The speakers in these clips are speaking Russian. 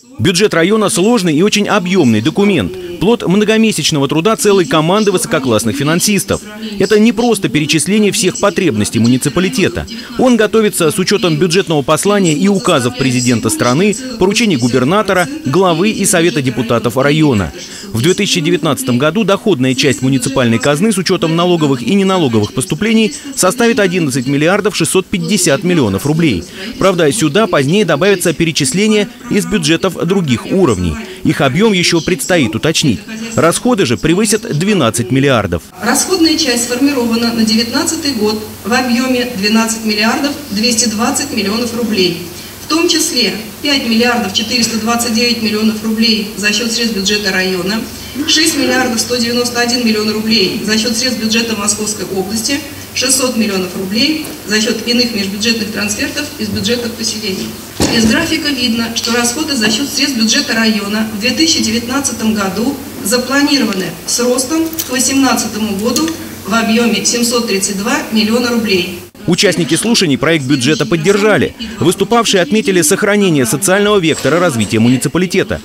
Бюджет района – сложный и очень объемный документ. Плод многомесячного труда целой команды высококлассных финансистов. Это не просто перечисление всех потребностей муниципалитета. Он готовится с учетом бюджетного послания и указов президента страны, поручений губернатора, главы и совета депутатов района. В 2019 году доходная часть муниципальной казны с учетом налоговых и неналоговых поступлений составит 11 миллиардов 650 миллионов рублей. Правда, сюда позднее добавятся перечисления из бюджетов других уровней. Их объем еще предстоит уточнить. Расходы же превысят 12 миллиардов. Расходная часть сформирована на 2019 год в объеме 12 миллиардов 220 миллионов рублей. В том числе 5 миллиардов 429 миллионов рублей за счет средств бюджета района, 6 миллиардов 191 миллион рублей за счет средств бюджета Московской области, 600 миллионов рублей за счет иных межбюджетных трансфертов из бюджетных поселений. Из графика видно, что расходы за счет средств бюджета района в 2019 году запланированы с ростом к 2018 году в объеме 732 миллиона рублей. Участники слушаний проект бюджета поддержали. Выступавшие отметили сохранение социального вектора развития муниципалитета.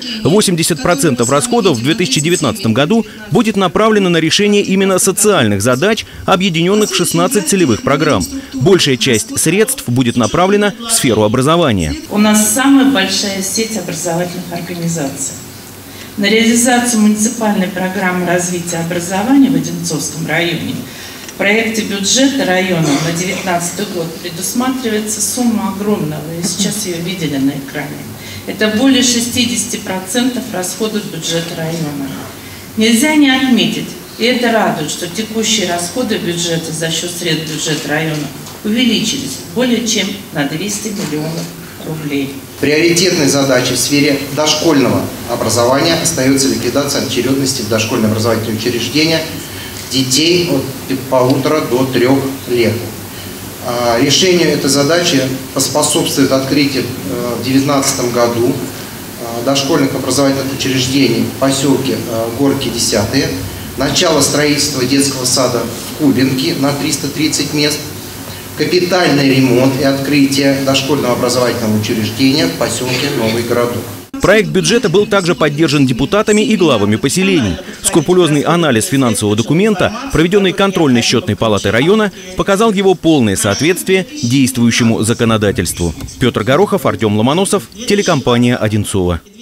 80% расходов в 2019 году будет направлено на решение именно социальных задач, объединенных в 16 целевых программ. Большая часть средств будет направлена в сферу образования. У нас самая большая сеть образовательных организаций. На реализацию муниципальной программы развития образования в Одинцовском районе в проекте бюджета района на 2019 год предусматривается сумма огромная, вы сейчас ее видели на экране. Это более 60% расходов бюджета района. Нельзя не отметить, и это радует, что текущие расходы бюджета за счет средств бюджета района увеличились более чем на 200 миллионов рублей. Приоритетной задачей в сфере дошкольного образования остается ликвидация очередности в дошкольные образовательные учреждения детей от 1,5 до 3 лет. Решению этой задачи поспособствует открытие в 2019 году дошкольных образовательных учреждений в поселке Горки 10, начало строительства детского сада в Кубинке на 330 мест, капитальный ремонт и открытие дошкольного образовательного учреждения в поселке Новый Городок. Проект бюджета был также поддержан депутатами и главами поселений. Скрупулезный анализ финансового документа, проведенный контрольной счетной палатой района, показал его полное соответствие действующему законодательству. Петр Горохов, Артем Ломоносов, телекомпания «Одинцово».